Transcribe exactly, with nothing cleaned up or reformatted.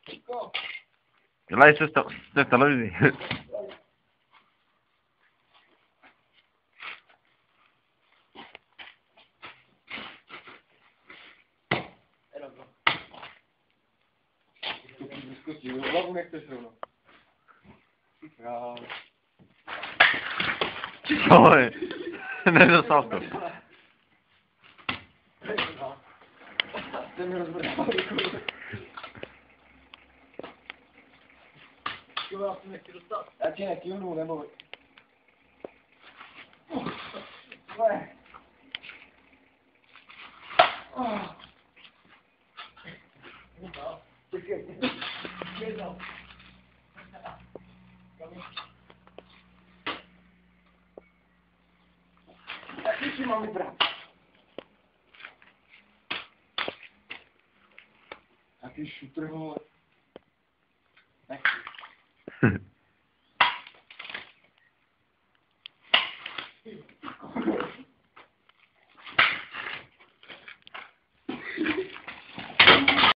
Dělej se z té televizi. Hlavu nechceš rovno. Oj, nedostal to. Ten mi rozvrtal ruku. Já si nechci dostat. Já ti nekývnu, neboj. Ne. Čekaj. Jedno. Tak si mám vybrat. Jaký šutr, vole. Nechci.